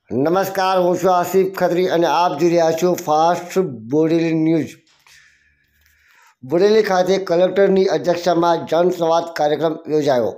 નમસ્કાર, હું છું આસિફ ખત્રી અને આપ જોઈ રહ્યા છો ફાસ્ટ બોડેલી ન્યૂઝ। બોડેલી ખાતે કલેક્ટરની અધ્યક્ષતામાં જનસંવાદ કાર્યક્રમ યોજાયો।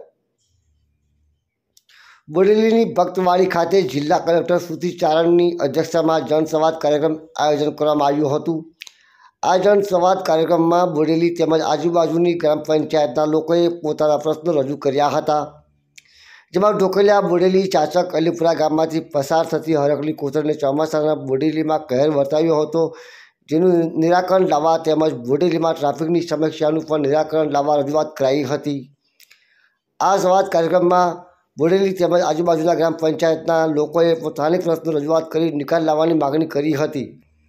બોડેલીની ભક્તવાડી ખાતે જિલ્લા કલેક્ટર શ્રુતિ ચારણની અધ્યક્ષતામાં જનસંવાદ કાર્યક્રમ આયોજન કરવામાં આવ્યું હતું। આ જનસંવાદ કાર્યક્રમમાં બોડેલી તેમજ આજુબાજુની ગ્રામ પંચાયતના લોકોએ પોતાના પ્રશ્નો રજૂ કર્યા હતા, જેમાં ઢોકલિયા, બોડેલી, ચાચક, અલીપુરા ગામમાંથી પસાર થતી હરકલી કોતરને ચોમાસાના બોડેલીમાં કહેર વર્તાવ્યો હતો, જેનું નિરાકરણ લાવવા તેમજ બોડેલીમાં ટ્રાફિકની સમસ્યાનું પણ નિરાકરણ લાવવા રજૂઆત કરાઈ હતી। આ સંવાદ કાર્યક્રમમાં બોડેલી તેમજ આજુબાજુના ગ્રામ પંચાયતના લોકોએ પોતાની પ્રશ્નો રજૂઆત કરી નિકાલ લાવવાની માગણી કરી હતી।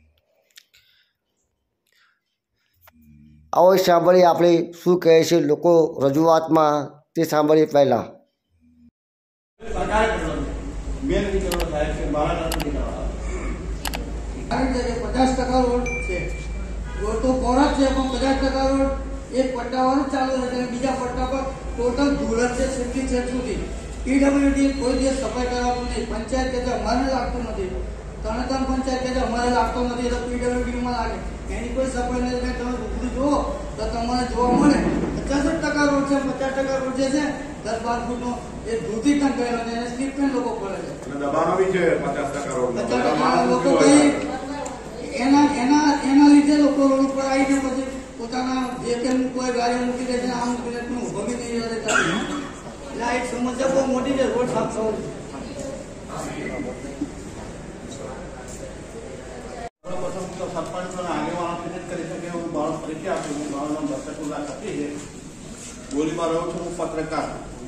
આવો સાંભળીએ આપણે શું કહે છે લોકો રજૂઆતમાં, તે સાંભળીએ પહેલાં। કારણ કે 50% રોડ છે, રોડ તો કોરા છે, પણ 50% રોડ એક પટ્ટાવાળું ચાલુ રહે છે, બીજા પટ્ટા પર ટોટલ ધૂળ જ છે છેકથી છેક સુધી। પીડબ્લ્યુડી કોઈ દિવસ સફાઈ કરાવતું નહીં, પંચાયત કે છે અમારે લાગતું નથી, ત્રણ પંચાયત કે છે અમારે લાગતો નથી, એટલે પીડબ્લ્યુડીમાં લાગે, એની કોઈ સફાઈ નથી। તમે રૂબરૂ જુઓ તો તમને જોવા મળે 65% રોડ છે, 50% રોડ જે છે 10-12 ફૂટનો એ ધૂળથી ઢંકાયેલો છે, એને સ્લીપ પેન લોકો પડે છે, દબાણો બી છે 50% રોડ 50% લોકો ભાઈ એના લીધે લોકો રોડ ઉપર આવીને પછી પોતાના જે કે કોઈ ગાડી મૂકી દે છે, આમ મૂકી દે છે, ઉભો બી નહીં રહે છે। એટલે આ એક સમસ્યા બહુ મોટી છે રોડ સાફ થવું। સરપંચ આગેવાનો કરી શકે એવું મારો પરિચય આપ્યો। મારું નામ દર્શકુલ્લા ખત્રી છે, બોરીમાં રહું છું, હું પત્રકાર।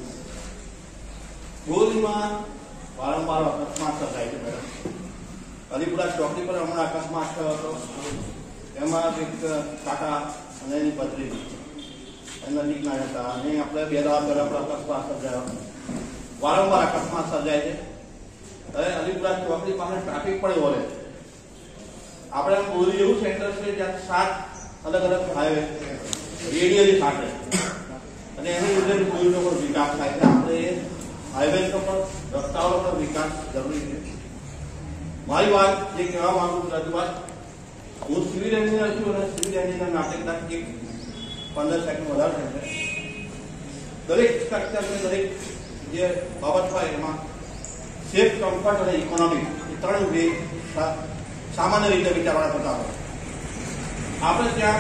બોરીમાં વારંવાર અકસ્માત સર્જાય છે મેડમ। અલીપુરા ચોકડી પર હમણાં અકસ્માત થયો હતો, એમાં એક કાકા અને એની પત્ની નજીકના હતા, અને આપણે 2 દાડા પહેલા પણ અકસ્માત સર્જાયો। વારંવાર અકસ્માત સર્જાય છે। હવે અલીપુરા ચોકડી પાસે ટ્રાફિક પણ એવો રહે છે। આપણે બોરી એવું સેન્ટર છે જ્યાં 7 અલગ અલગ હાઈવે રેડિયલી કાઢે, અને એની લીધે બોરીનો પણ વિકાસ થાય છે। આપણે એ હાઈવેનો પણ રસ્તાઓનો પણ વિકાસ જરૂરી છે। મારી વાત જે કહેવા માંગુ છું, રજૂઆત, હું સિવિલ એન્જિનિયર છું, અને સિવિલ એન્જિનિયર નાટકના 15 સેકન્ડ વધારે થશે। દરેક સ્ટ્રક્ચર, દરેક જે બાબત હોય એમાં સેફ, કમ્ફર્ટ અને ઇકોનોમિક એ 3 વે સામાન્ય રીતે વિચારવાના થતા હોય। આપણે ત્યાં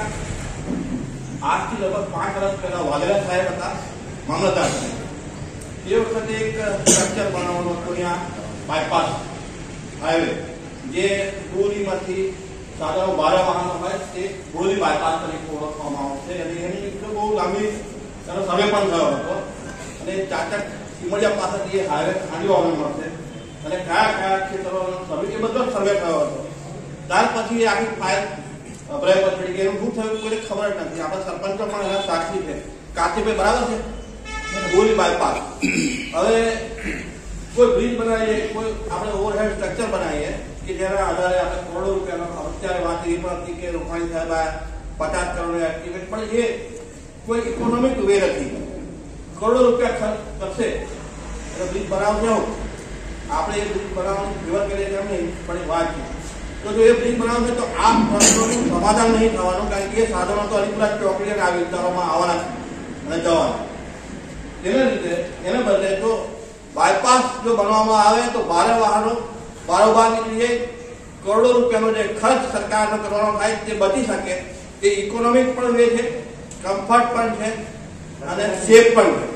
આજથી લગભગ 5 વર્ષ પહેલા વાઘેલા સાહેબ હતા મામલતદાર સાહેબ, એ વખતે એક સ્ટ્રક્ચર બનાવવાનું હતું ત્યાં બાયપાસ હાઈવે, જે બોરીમાંથી સાધારણ 12 વાહનો હોય તે બોરી બાયપાસ તરીકે ઓળખવામાં આવશે, અને એની બહુ લાંબી એનો સર્વે પણ થયો હતો, અને ચાચક સિમડિયા પાસેથી એ હાઈવે ખાંડીઓ મળશે, અને કયા કયા ક્ષેત્રોનો સર્વે, એ બધો સર્વે થયો હતો। ત્યાર પછી એ આખી ફાઇલ અભરાય પર ચડી ગઈ, એનું શું થયું કોઈને ખબર જ નથી। આપણા સરપંચો પણ એના સાક્ષી છે, કાચીભાઈ બરાબર છે, બોરી બાયપાસ। હવે કોઈ બ્રિજ બનાવીએ, કોઈ આપણે ઓવરહેડ સ્ટ્રક્ચર બનાવીએ કે જેના આધારે આપણે કરોડો રૂપિયાનો, અત્યારે વાત એ પણ હતી કે રૂપાણી સાહેબ 50 કરોડ એક્ટિવેટ, પણ એ કોઈ ઇકોનોમિક વે નથી। કરોડો રૂપિયા ખર્ચ કરશે એટલે બ્રિજ બનાવશે, આપણે એ બ્રિજ બનાવવાની વ્યવહાર કરીએ તેમ નહીં, પણ એ વાત છે। તો જો એ બ્રિજ બનાવશે તો આ પ્રશ્નોનું સમાધાન નહીં થવાનું, કારણ કે એ સાધનો તો અલીપુરા ચોકડી અને આ વિસ્તારોમાં આવવાના છે અને જવાના। તેના લીધે એને બદલે તો બાયપાસ જો બનાવવામાં આવે તો ભારે વાહનો બારોબાર નીકળી જાય, કરોડો રૂપિયાનો જે ખર્ચ સરકારનો કરવાનો થાય તે બચી શકે। તે ઇકોનોમિક પણ વે છે, કમ્ફર્ટ પણ છે, અને સેફ પણ છે।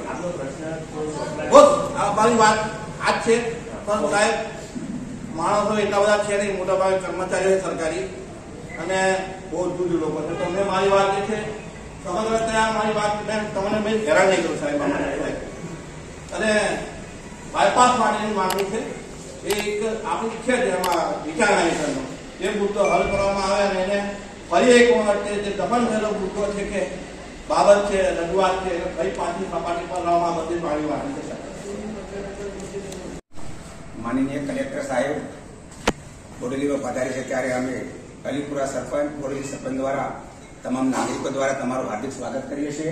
બસ આ મારી વાત આ જ છે। પણ સાહેબ, માણસો એટલા બધા છે નહીં, મોટા ભાગે કર્મચારીઓ સરકારી, અને બહુ જુદું લોકો છે। તો મેં મારી વાત જે છે સમગ્ર ત્યાં મારી વાત તમને મેં હેરાન નહીં કરું સાહેબ, અને બાયપાસ માટેની માંગણી છે, એ એક આપણી છે જેમાં વિચારણા હેઠળનો એ મુદ્દો હલ કરવામાં આવે, અને એને ફરી એક વખત જે દફન થયેલો મુદ્દો છે કે બાબત છે, રજૂઆત છે, એને ફરી પાછી સપાટી પર લાવવા બધી મારી વાત છે। માનનીય કલેક્ટર સાહેબ બોડેલીમાં પધારી છે, ત્યારે અમે અલીપુરા સરપંચ, બોડેલી સરપંચ દ્વારા તમામ નાગરિકો દ્વારા તમારું હાર્દિક સ્વાગત કરીએ છીએ।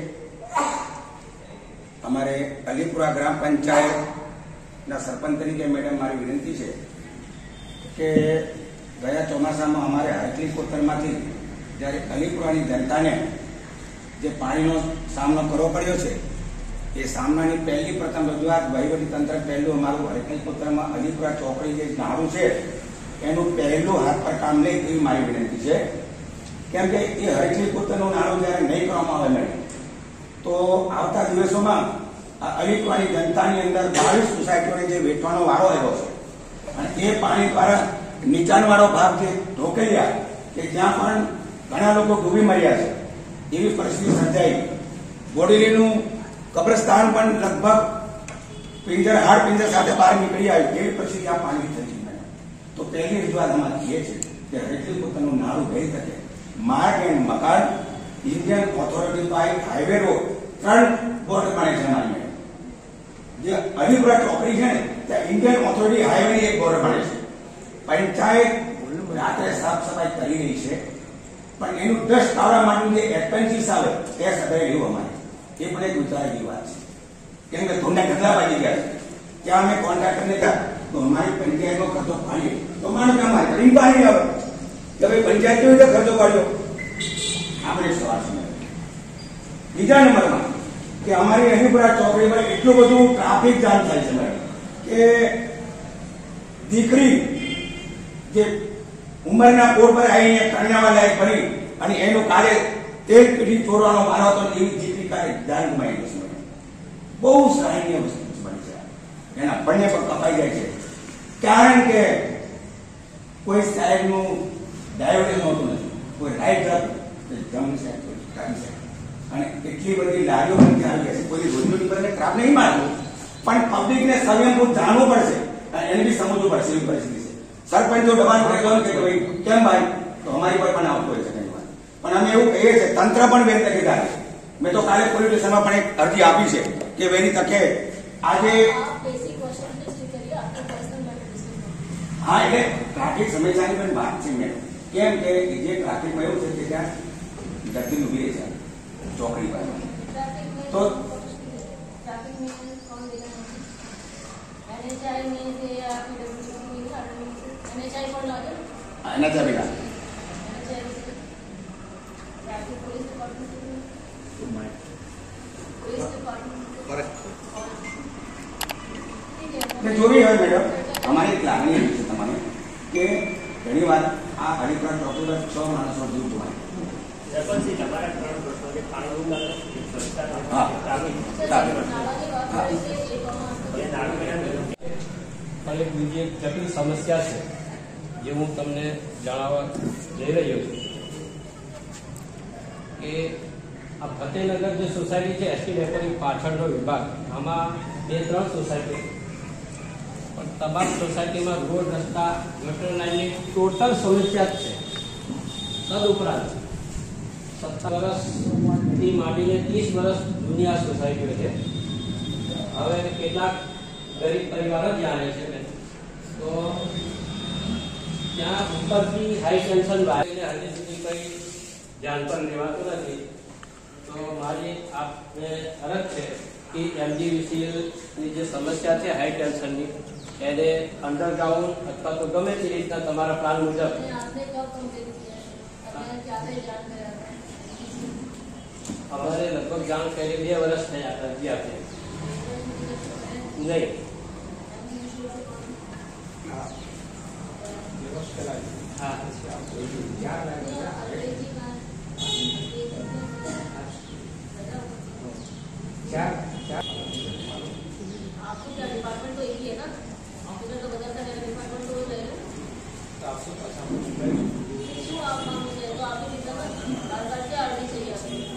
અમારે અલીપુરા ગ્રામ પંચાયતના સરપંચ તરીકે મેડમ મારી વિનંતી છે કે ગયા ચોમાસામાં અમારે હરકલી કોતરમાંથી જ્યારે અલીપુરાની જનતાને જે પાણીનો સામનો કરવો પડ્યો છે એ સામનાની પહેલી પ્રથમ રજૂઆત વહીવટી તંત્ર પહેલું અમારું હરકલી કોતરમાં અલીપુરા ચોકડી જે નાળું છે એનું પહેલું હાથ પર કામ લે એવી મારી વિનંતી છે. કેમ કે એ હરકલી કોતરનું નાળું જ્યારે નહીં કરવામાં આવે મેડમ તો આવતા દિવસોમાં અલીપુરાની જનતાની અંદર 22 સોસાયટીઓને જે વેઠવાનો વારો આવ્યો છે અને એ પાણી દ્વારા નીચાણવાળો ભાગ જે ઢોકેલિયા કે જ્યાં પણ ઘણા લોકો ડૂબી મર્યા છે એવી પરિસ્થિતિ સર્જાઈ. બોડેલીનું કબ્રસ્તાન પણ લગભગ હાડ પિંજર સાથે બહાર નીકળી આવ્યું એવી પરિસ્થિતિ આ પાણી થઈ છે. તો પહેલી રજૂઆત અમારી એ છે કે હરકલી કોતરનું નાળું ગઈ શકે માર્ગ એન્ડ મકાન Indian authority by highway road 3 board બને છે અમારી જે અલીપુરા ચોકડી છે ને ત્યાં ઇન્ડિયન ઓથોરિટી હાઈવે એક બોર્ડ બને છે. પંચાયત રાત્રે સાફ સફાઈ કરી રહી છે પણ એનું 10 ટાવરા માટેનું જે એક્સપેન્સિસ આવે તે સદાય રહ્યું અમારે એ પણ એક વિચારેલી વાત છે. કેમ કે ધૂળને ઢગલા વાગી ગયા છે. ત્યાં અમે કોન્ટ્રાક્ટરને કહ્યું તો અમારી પંચાયતનો ખર્ચો પાડીએ તો માનો કે અમારે ઘણી પાણી આવે કે ભાઈ પંચાયત કેવી રીતે ખર્ચો પાડ્યો આપણે સવાલ છે. બીજા નંબરમાં કે અમારી અલીપુરા ચોકડી પર એટલું બધું ટ્રાફિક જામ થાય છે મેડમ કે દીકરી જે ઉંમરના કોર પર આવીને કન્યામાં લાયક બની અને એનું કાર્ય તેલ પીઢી ચોરવાનો મારો હતો એવી દીકરી કાર્ય જાન ગુમાવી ગઈ છે. બહુ સરાહનીય વસ્તુ બની છે. એના બંને પર કપાઈ જાય છે કારણ કે કોઈ સાહેબનું ડાયોડેન હોતું નથી, કોઈ રાઈટ જતું જમણી સાઈડ કોઈ ડાબી સાઈડ અને એટલી બધી લારીઓ પણ ત્યાં આવી છે. કોઈ રોજની પર ટ્રાપ નહીં મારવું પણ પબ્લિકને સંયમપૂર્વક જાણવું પડશે અને એને બી સમજવું પડશે એવી પરિસ્થિતિ છે. સરપંચ જો દબાણ કરતો કે ભાઈ કેમ ભાઈ તો અમારી પર પણ આવતું હોય છે ઘણી વાર. પણ અમે એવું કહીએ છીએ તંત્ર પણ વેર તકેદાર છે. મેં તો કાલે પોલીસ સ્ટેશનમાં પણ એક અરજી આપી છે કે વહેલી તકે આજે હા એટલે ટ્રાફિક સમસ્યાની પણ વાત છે મેડમ. કેમ કે જે ટ્રાફિકમાં એવું છે કે ત્યાં ગતિ ઉભી રહી છે ચોકડી પર તો એના ત્યાં ભેગા જોવી હોય મેડમ અમારી એક લાગણી એવી છે તમારે કે ઘણી વાર આ અલીપુરા ચોકડી પર 6 માણસો જીવ જોવાય. પણ એક બીજી એક જટિલ સમસ્યા છે જે હું તમને જણાવવા જઈ રહ્યો છું કે આ ફતેહનગર જે સોસાયટી છે એસટી ડેપોની પાછળનો વિભાગ આમાં 2-3 સોસાયટી પણ તમામ સોસાયટીમાં રોડ રસ્તા ગટર લાઈનની ટોટલ સમસ્યા જ છે. તદુપરાંત 17 વર્ષથી માંડીને 30 વર્ષ જૂની આ સોસાયટીઓ છે. હવે કેટલાક ગરીબ પરિવારો જ જાણે છે તો ત્યાં ઉપરથી હાઈ ટેન્શન વાયરને હજી સુધી કંઈ ધ્યાન પર લેવાતું નથી. તો મારી આપને અરજ છે કે MGVCLની જે સમસ્યા છે હાઈ ટેન્શનની એને અંડરગ્રાઉન્ડ અથવા તો ગમે તે રીતના તમારા પ્લાન મુજબ અમારે લગભગ જાણ કરી 2 વર્ષ થયા અરજી આપી નહીં. હા आपको क्या डिपार्टमेंट तो एक ही है ना, ऑफिसर तो बदलता है, डिपार्टमेंट तो वही है ना. इशू आप मुझे तो आपको कितना बार से आरडी चाहिए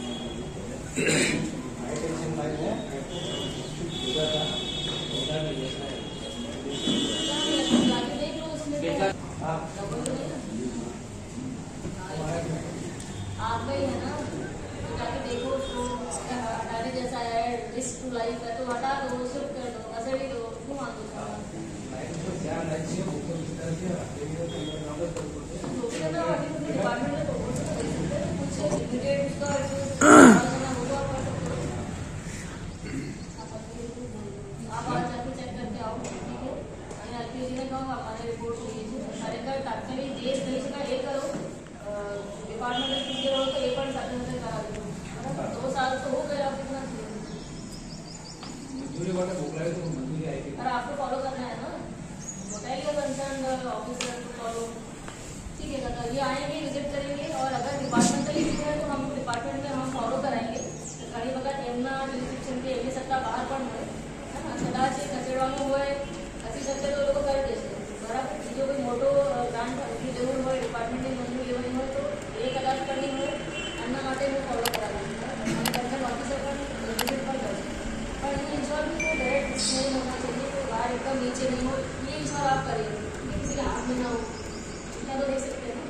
आप में है ना तो जाके देखो उसको हटाने जैसा है रिस्क टू लाइफ है तो हटा दो शिफ्ट कर दो घसेड़ी दो क्यों आते डिपार्टमेंट में तो कुछ उसका आप आज जाके चेक करके आओ ठीक है. एलपीजी ने कहा हमारे रिपोर्ट ली खरेखर तात्कालिक જે થઈ શકાય એ કરો डिपार्टमेंटल टीचर हो तो ये पण સાથે करा दो बराबर 2 साल तो हो गए आप कितना मंजूरी वाले मोकलाए तो मंजूरी आएगी और आपको फॉलो करना है ना बताइए कंसर्न ऑफिसर को फॉलो ठीक है दादा ये आएंगे विजिट करेंगे और अगर डिपार्टमेंटली है तो हम डिपार्टमेंट में हम फॉलो कराएंगे ઘણી વખત એમના ડિસ્ક્રિપ્શનથી એમની સત્તા બહાર પણ હોય है ना કદાચ એ ખસેડવાનું હોય હસી શકે તો લોકો કરી દેશે બરાબર બીજો કોઈ મોટો ગ્રાન્ટની જરૂર હોય ડિપાર્ટમેન્ટની મંજૂરી લેવાની હોય તો એ કદાચ કરવી હોય એમના માટે હું ફોલો કરાવીશ અને કંસર્ન ઓફિસર પણ વિઝિટ પણ કરશે પણ ये इंश्योर भी वो डायरेक्ट नहीं होना चाहिए तो बाहर एकदम नीचे नहीं हो ये इंश्योर आप करिए कि किसी के हाथ में ना हो इतना तो दे सकते हैं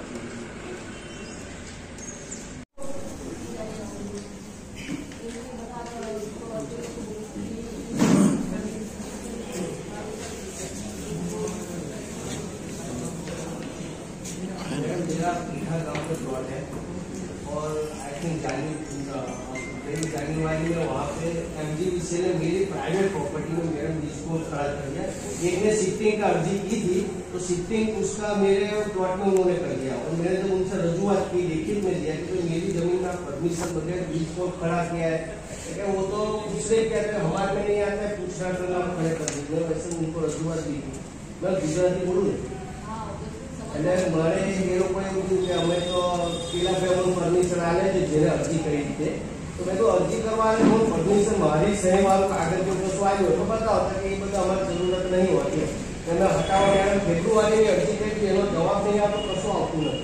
मेरा मीठा गाँव का प्लॉट है और आई थिंक जानेवारी में वहाँ पे MGVC ने मेरी प्राइवेट प्रॉपर्टी में मेरा बीज को खड़ा कर दिया। एक ने शिफ्टिंग का अर्जी की थी तो शिफ्टिंग उसका मेरे प्लॉट में उन्होंने कर दिया और मैंने जब उनसे रजूआत की लिखित में दिया कि मेरी जमीन का परमिशन बगैर बीज को खड़ा किया है वो तो दूसरे कहते हैं हमारे में नहीं आता है पूछना करना खड़े कर दीजिए वैसे उनको रजूआत दी थी। मैं गुजराती बोलूँ એટલે મારે એ લોકોએ એવું કીધું કે અમે તો પેલા ભાઈ પરમિશન આલે છે જેને અરજી કરી છે તો મેં તો અરજી કરવા હું પરમિશન મારી સહી વાળું કાગળ કે કશું આવ્યું તો બતાવતા કે એ બધા અમારી જરૂરત નહીં હોતી એને હટાવવા મેડમ ફેબ્રુઆરીની અરજી કરી એનો જવાબ નહીં આપો કશું આવતું નથી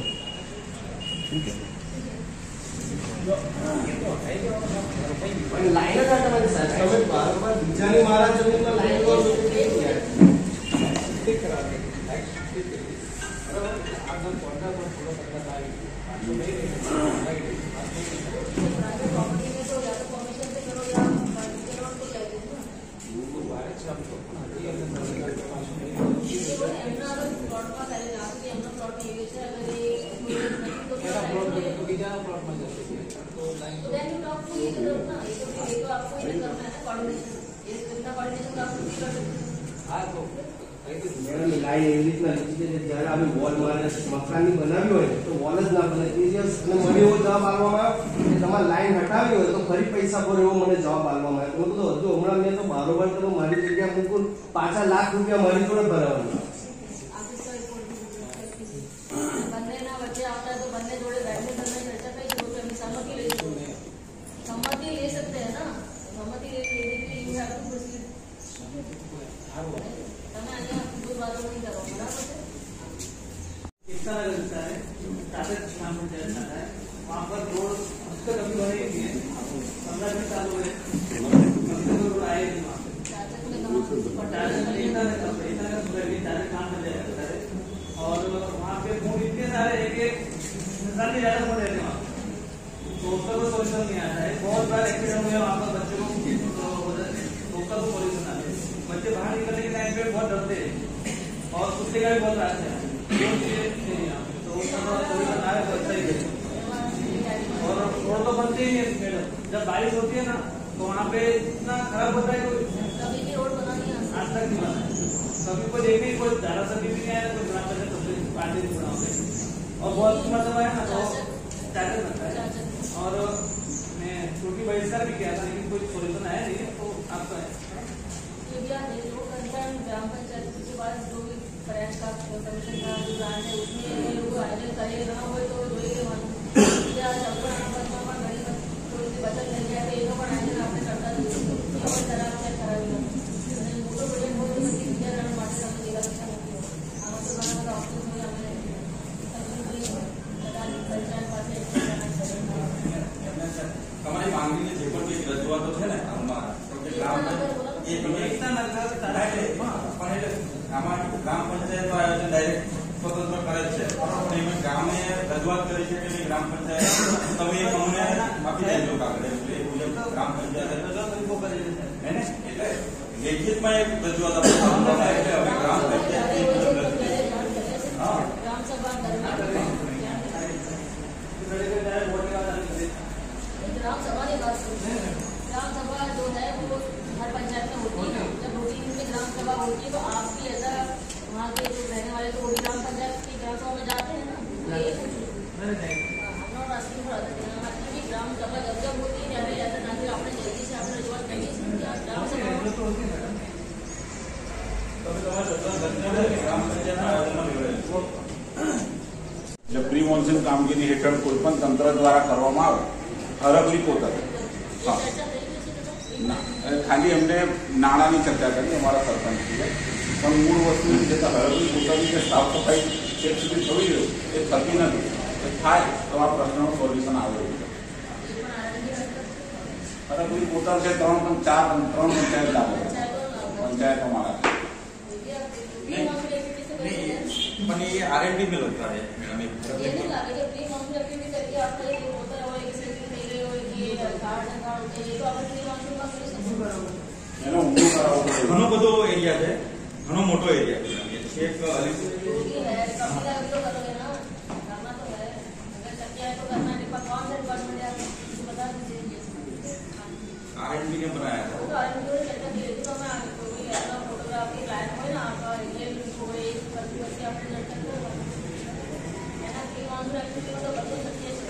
લાઈન જ તમારી સાથે તમે બારોબાર બીજાની મારા જમીનમાં લાઈન કરો प्रॉपर्टी में तो या तो परमिशन से करो या तो चाहिए એમના અગર પ્લોટમાં કરે લાગે કે એમનો પ્લોટ એવી છે અગર એ બીજાના પ્લોટમાં જશે તો લાઈન तो then you talk to each other ना ये तो आपको ये करना है ना कोऑर्डिनेशन ये इतना कोऑर्डिनेशन आप खुद ही कर सकते हैं હા તો મેડમ લાઈન એવી રીતના લીધી છે જ્યારે આપણે વોલ મારે મકાનની બનાવી હોય તો વોલ જ ના બને તે દિવસ અને મને એવો જવાબ આપવામાં આવ્યો કે તમારે લાઈન હટાવી હોય તો ફરી પૈસા ભરો એવો મને જવાબ આપવામાં આવ્યો મેં કીધું હજુ હમણાં મેં તો બારોબાર કરું મારી જગ્યા મૂકું પાછા ₹1,00,000 મારી જોડે ભરાવાના બંનેના વચ્ચે આવતા તો બંને જોડે બેઠને તમને ચર્ચા કરી શકો તો એમની સંમતિ લઈ શકો सम्मति ले सकते हैं ना सम्मति लेने के लिए यू हैव टू प्रोसीड તમે અહીંયા દૂર વાતો નહીં કરો બરાબર છે कितना लगता है टाटा नाम पंचायत जाता है वहाँ पर रोड अब तक अभी बने नहीं है 15 दिन चालू है अभी तक रोड आए नहीं वहाँ काम कर जाएगा और वहाँ पे फोन इतने सारे एक इंसान भी ज्यादा फोन रहते वहाँ तो उसका कोई सोल्यूशन नहीं आता है बहुत बार एक्सीडेंट हुए वहाँ पर बच्चों को तो उसका कोई सोल्यूशन आता है बच्चे बाहर निकलने के टाइम पे बहुत डरते हैं और कुत्ते का भी बहुत रास्ता है तो उसका सोल्यूशन आए तो अच्छा ही है और रोड तो बनते ही है मैडम जब बारिश होती है ना तो वहाँ पे इतना खराब होता है कोई कभी भी रोड बनानी है आज तक नहीं बना है कभी कोई देखे कोई धारा सभी भी नहीं आया कोई ग्राम पंचायत पार्टी नहीं बना पे और बहुत मतलब है ना तो चार्जर बनता है और मैं छोटी बहिष्कार भी किया था लेकिन कोई सोल्यूशन आया नहीं तो आपका है जो कंसर्न ग्राम पंचायत के पास जो भी फ्रेंच का कमीशन का जो ग्रांट है उसमें लोग आयोजन करे ना हो तो જોઈએ या સંપૂર્ણ ઘણી થોડી બચત થઈ જાય તો એનો પણ આયોજન આપણે કરતા જ હોઈએ પણ કરાવી અને મોટો પ્રોજેક્ટ હોય તો પછી બીજા જણ માટે તમે જેવા પૈસા નથી આમાં તો ઘણા બધા ઓપ્શન હોય આપણે પંચાયત પાસે તમારી માંગણીને જે પણ કંઈક રજૂઆતો છે ને આમાં આમાં ગ્રામ પંચાયત આયોજન ડાયરેક્ટ સ્વતંત્ર કરે છે પણ એમાં ગામે રજૂઆત કરી છે કે ગ્રામ પંચાયત તમે અમને આપી દેજો કાગળ એટલે ગ્રામ પંચાયત એટલે લેખિતમાં એક રજૂઆત આપણે એટલે હવે ગ્રામ પંચાયત ग्राम सभा ग्राम सभा की बात करें ग्राम सभा जो है वो हर पंचायत में होती है जब रूटीन में ग्राम सभा होती है तो आपकी ऐसा वहाँ के जो रहने वाले મોન્સૂન કામગીરી હેઠળ કોઈપણ તંત્ર દ્વારા કરવામાં આવે હરકલી કોતર હા ના ખાલી એમને નાણાંની ચર્ચા કરી અમારા સરપંચીએ પણ મૂળ વસ્તુ જે હરકલી કોતરની જે સાફ સફાઈ છેક સુધી થવી જોઈએ એ થતી નથી. એ થાય તો આ પ્રશ્નનું સોલ્યુશન આવે એવું છે. હરકલી કોતર છે 3 પંચાયત લાગે પંચાયતો મારા પણ એ R&D में लगता है मैडम ये नहीं लगा जब प्री मानसून एक्टिविटी करके आपका ये होता है एक सेटिंग થઈ ગઈ હોય કે કાર્ડ હોते ये तो આપણે પ્રી માનसून માં કરી શકીએ એનો ઊંધો કરાવવો પડે. ઘણો બધો એરિયા છે, ઘણો મોટો એરિયા છે. छेक योगी है कभी भी तो करोगे ना, करना तो है, अगर शक्य है तो करना है. कौन से डिपार्टमेंट है आपको बता दीजिए. R&D ने बनाया था तो R&D को चर्चा की थी तो मैं कोई ऐसा फोटोग्राफी लाइन हो ना आपका रिलेट हो गई करके करके आपने चर्चा करो है ना. प्री मानसून एक्टिविटी में तो बता सकते हैं.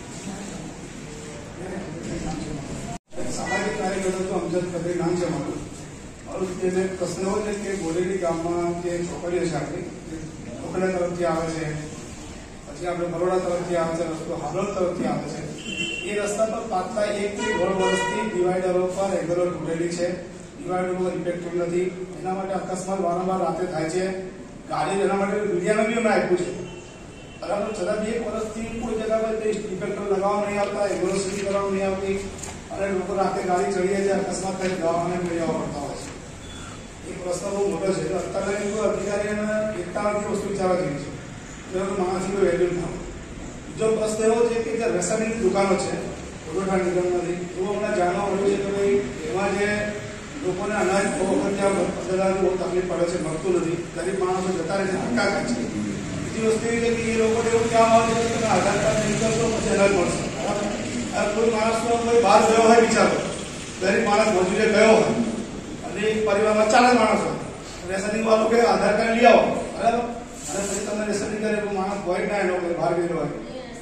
सामाजिक कार्यकर्ता तो अमजद कदे नाम છે મારું और તેને પ્રશ્ન એવો છે કે બોડેલી ગામમાં જે છોકરીઓ છે આપણી છોકરા તરફથી આવે છે, પછી આપણે બરોડા તરફથી આવે છે, રસ્તો હાલોલ તરફથી આવે છે. એ રસ્તા પર પાછલા 1 થી 1.5 વર્ષથી ડિવાઈડરો પર રેગ્યુલર તૂટેલી છે. ડિવાઈડરો ઇફેક્ટિવ નથી. એના માટે અકસ્માત વારંવાર રાતે થાય છે. ગાડી એના માટે મીડિયામાં બી અમે આપ્યું છે બરાબર, છતાં બી 1 વર્ષથી કોઈ જગ્યા પર ઇફેક્ટર લગાવવા નહીં આવતા, રેગ્યુલર સીધી કરવા નહીં આવતી અને લોકો રાતે ગાડી ચડીએ છે, અકસ્માત થાય દવાખાને લઈ જવા પડતા હોય છે. એક પ્રશ્ન બહુ મોટો છે. અત્યારે કોઈ અધિકારીને એકતા વસ્તુ વિચારવા જેવી છે, માણસની વેલ્યુ ના હોય. બીજો પ્રશ્ન એવો છે કે જે રેશનિંગની દુકાનો છે પુરવઠા નિગમમાંથી, એવું અમને જાણવા મળ્યું છે કે ભાઈ એમાં જે લોકોને અનાજ બહુ વખત ત્યાં બદલાવાની બહુ તકલીફ પડે છે, મળતું નથી, ગરીબ માણસો જતા રહે છે, ધક્કા ખાય છે. બીજી વસ્તુ એ છે કે એ લોકોને એવું કહેવામાં આવે છે કે તમે આધાર કાર્ડ નહીં કરશો પછી અનાજ મળશે બરાબર. કોઈ માણસનો કોઈ બહાર ગયો હોય વિચારો, ગરીબ માણસ મજૂરે ગયો હોય અને એક પરિવારમાં 4 માણસ હોય, રેશનિંગ વાળું કે આધાર કાર્ડ લઈ આવો બરાબર, અને પછી તમે રેશનિંગ કરે તો માણસ હોય ના એનો કોઈ બહાર ગયેલો હોય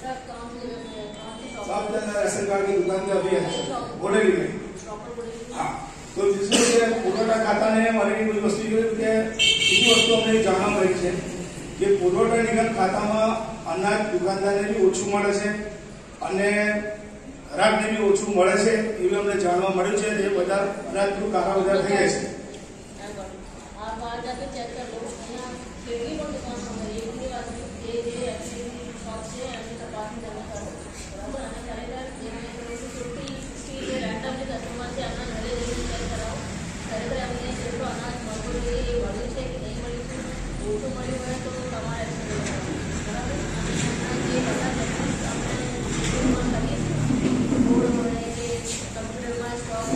सब जगह राशन कार्ड की दुकान पे अभी है बोलेली में. हाँ तो जिसमें पुरवठा खाता ने મળેલી કોઈ વસ્તુ કે બીજી વસ્તુ અમને જાણવા મળી છે કે પુરવઠા નિગમ ખાતામાં અનાજ દુકાનદારને બી ઓછું મળે છે અને ગ્રાહકને બી ઓછું મળે છે એવું અમને જાણવા મળ્યું છે. જે બજાર અનાજ નું કાળા બજાર થઈ જાય છે. आप बाहर जाके चेक कर लो, यहाँ केवली को दुकान हो गई एक भी बात नहीं, ये एक्चुअली शॉप से ऐसे तपास करना करो बराबर. आने खरेखर ये छुट्टी की જે રેન્ડમ જે કસ્ટમર છે એમના ઘરે જઈને ચેક કરાવો. ખરેખર એમને જેટલું અનાજ મળવું જોઈએ એ મળ્યું છે કે નહીં મળ્યું છે, ઓછું મળ્યું હોય તો તમારે એક્શન લેવાનું બરાબર. જે બધા આપણે કરીએ છીએ બોર્ડ હોય કે કમ્પ્યુટરમાં સ્ટોક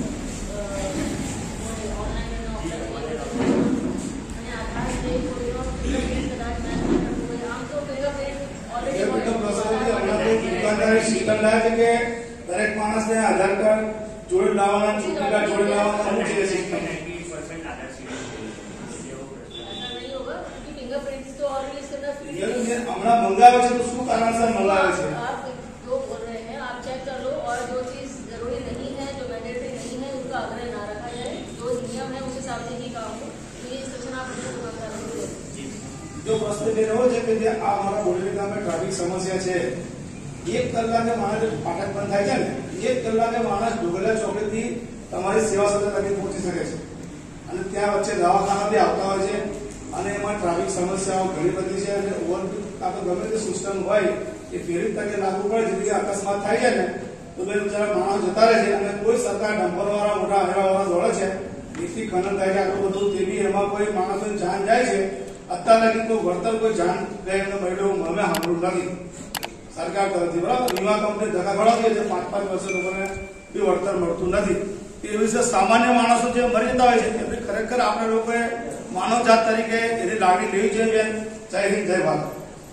ઓનલાઈન અને ઓફલાઈન અને આધાર જે કોઈ કદાચ આમ તો એ બધો પ્રોસેસ દુકાનદારી સિસ્ટમ લાવે છે કે દરેક માણસને આધાર કાર્ડ જોડી લાવવાના, ચૂંટણી કાર્ડ જોડી લાવવાના અમુક છે સિસ્ટમ. नहीं होगा क्योंकि फिंगरप्रिंट तो ऑलरेडी इसके अंदर હમણાં મંગાવે છે તો શું કારણસર મંગાવે છે? आप जो बोल रहे हैं आप चेक कर लो, और जो चीज जरूरी नहीं है, जो मैंडेटरी नहीं है, उसका आग्रह ना रखा जाए. जो नियम है उस हिसाब से ही काम हो. ये इंस्ट्रक्शन आप दुकानदारों को दो. જો પ્રશ્ન એ રહ્યો છે કે જે આ અમારા બોડેલી ગામે ટ્રાફિક સમસ્યા છે, 1 કલાકે માણસ ફાટક બંધ થાય છે ને, 1 કલાકે માણસ ડોગલા ચોકડીથી તમારી સેવા સદન લગી પહોંચી શકે છે અને ત્યાં વચ્ચે દવાખાના બી આવતા હોય છે અને એમાં ટ્રાફિક સમસ્યાઓ ઘણી બધી છે અને ઓવરબ્રિજ કાં તો ગમે તે સિસ્ટમ હોય એ ફેરી તકે લાગુ પડે, જેથી કે અકસ્માત થાય છે ને તો બે બિચારા માણસ જતા રહે છે અને કોઈ સરકાર ડમ્પરવાળા મોટા હેરાવાળા દોડે છે, એથી ખનન થાય છે આટલું બધું, તે બી એમાં કોઈ માણસોની જાન જાય છે. અત્યાર લગી કોઈ વળતર કોઈ જાન ગયેલો મળ્યો અમે સાંભળ્યું નથી સરકાર તરફથી બરાબર. વીમા કંપની ધક્કા ખવડાવી છે, 5-5 વર્ષે લોકોને બી વળતર મળતું નથી. એ વિશે સામાન્ય માણસો જે મરી જતા હોય છે એમને ખરેખર આપણે લોકોએ માનવ જાત તરીકે એની લાગણી લેવી જોઈએ. જય હિન્દ, જય ભારત.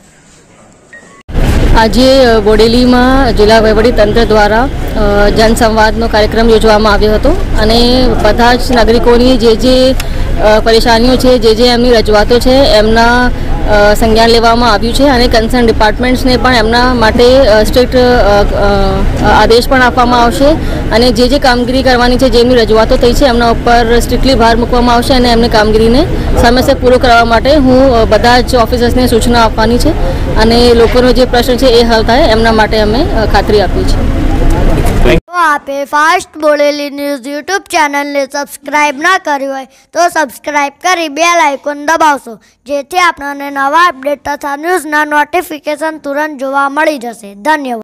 આજે બોડેલીમાં જિલ્લા વહીવટી તંત્ર દ્વારા જનસંવાદનો કાર્યક્રમ યોજવામાં આવ્યો હતો અને બધા જ નાગરિકોની જે પરેશાનીઓ છે, જે એમની રજૂઆતો છે એમના સંજ્ઞાન લેવામાં આવ્યું છે અને કન્સર્ન ડિપાર્ટમેન્ટ્સને પણ એમના માટે સ્ટ્રિક્ટ આદેશ પણ આપવામાં આવશે અને જે કામગીરી કરવાની છે, જેમની રજૂઆતો થઈ છે એમના ઉપર સ્ટ્રિક્ટલી ભાર મૂકવામાં આવશે અને એમને કામગીરીને સમયસર પૂરો કરવા માટે હું બધા જ ઓફિસર્સને સૂચના આપવાની છે અને લોકોનો જે પ્રશ્ન છે એ હલ થાય એમના માટે અમે ખાતરી આપી છે। तो आपे फास्ट बोलेली न्यूज यूट्यूब चैनल ने सब्सक्राइब ना कर्યું હોય तो सब्सक्राइब करी बेल आइकन दबावशो जेथी आपने नवा अपडेट तथा न्यूज़ ना नोटिफिकेशन तुरंत जोवा मળી જશે। धन्यवाद।